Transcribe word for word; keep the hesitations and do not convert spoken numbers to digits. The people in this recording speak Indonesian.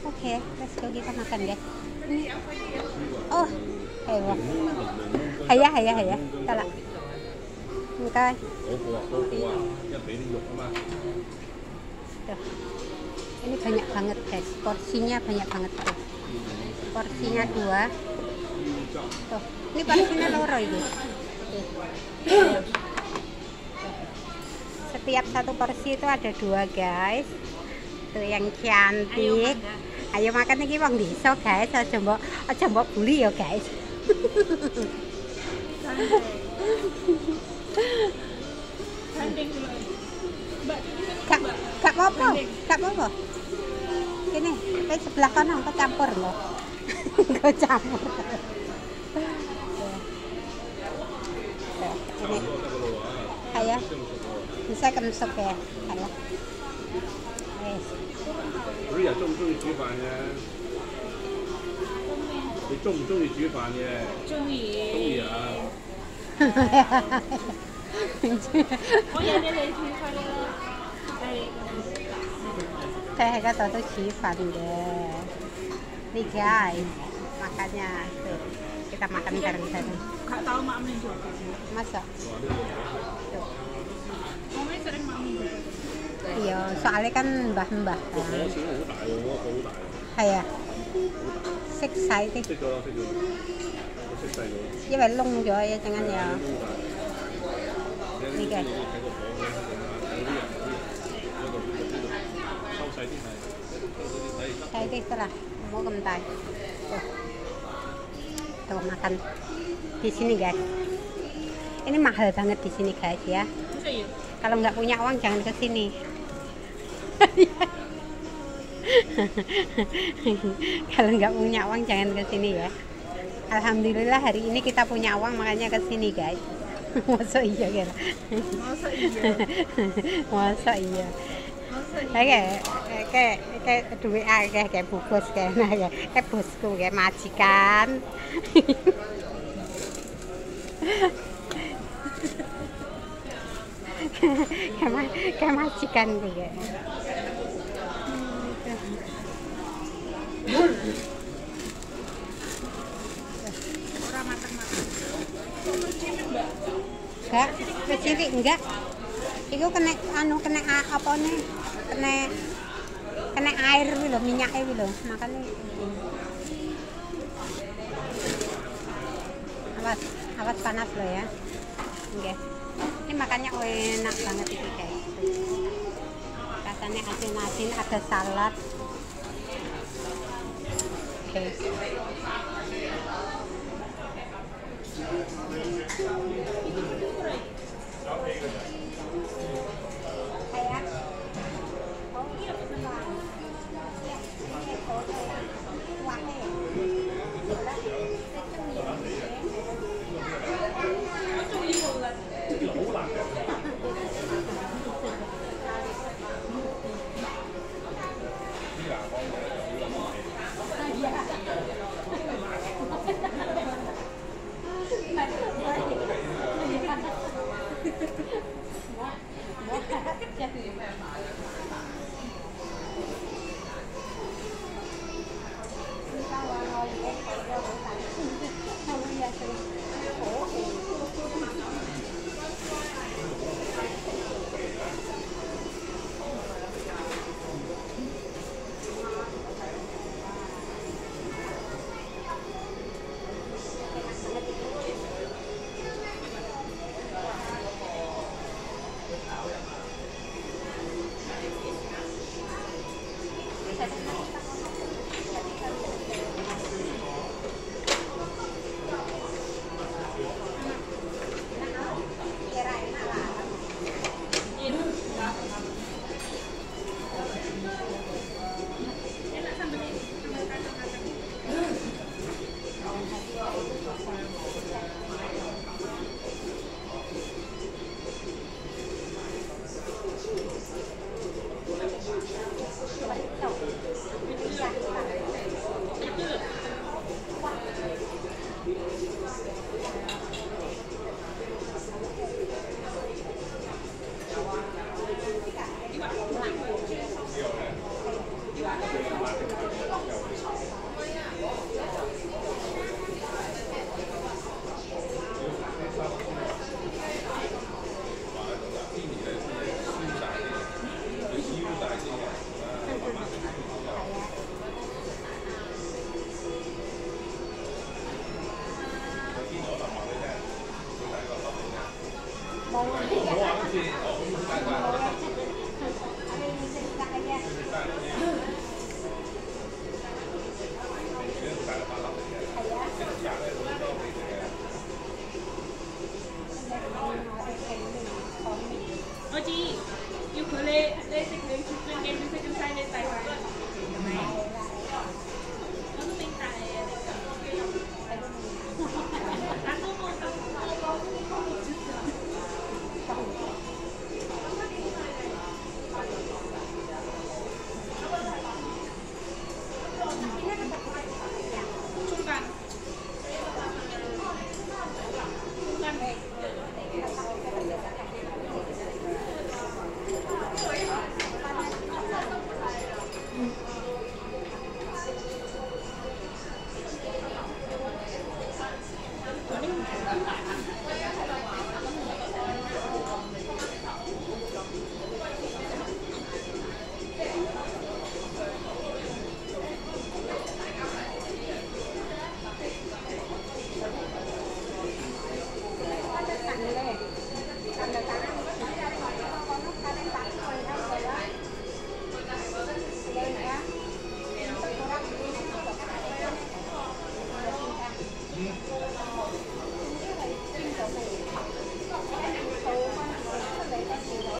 Oke, let's go kita makan guys. Ini. Oh, ayo. Haya, haya, haya. Kita lah. Kita. Tuh. Ini banyak banget guys. Porsinya banyak banget tuh. Porsinya dua. Tuh. Ini porsinya loro itu. Setiap satu porsi itu ada dua guys. Tuh yang cantik. Ayo makan iki wong desa guys, aja mbok aja mbok buli ya guys. Kak, kak apa? Kak apa? Ini, kayak sebelah kanan kok campur loh. Kok campur. Ini. Ayah. Bisa kemsuk ya, ayah. Yes. 嗰啲人中唔中意煮飯嘅？你中唔中意煮飯嘅？中意。中意啊！ 我有啲你煮飯啦，係。 Saya kan tahu tuh sifat deh. Nih guys, makannya tuh. Kita makan bareng-bareng. Gak tahu mak min juga. Masa? Tuh. Mami sering mak min juga. Iya, soalnya kan mbah-mbah kan. 我錢好大喎，我個好大。 係啊，識晒啲， 識咗啦，識咗。我識細咗。 因為燶咗一陣間又呢嘅。 睇個火嘅，有啲人嗰度呢度收細啲係，睇。 細啲得啦，唔好咁大。Tuh. Tuh makan di sini guys. Ini mahal banget di sini guys ya. Kalau nggak punya uang jangan ke sini. Kalau nggak punya uang jangan ke sini ya. Alhamdulillah hari ini kita punya uang makanya ke sini guys. Masa iya gitu. Masa iya. Masa iya. Kayak kayak kayak duit kayak kayak bungkus kayak kayak kayak bosku kayak majikan. kayak kayak majikan juga. Orang matang-matang. Enggak, kecili enggak. Iku kena anu kena apa nih? Kena kena air wi lho, minyaknya wi lho. Makanya awas, awas panas loh ya. Oke. Ini makannya enak banget ini guys. Rasanya asin-asin, ada salad. Oke. Mau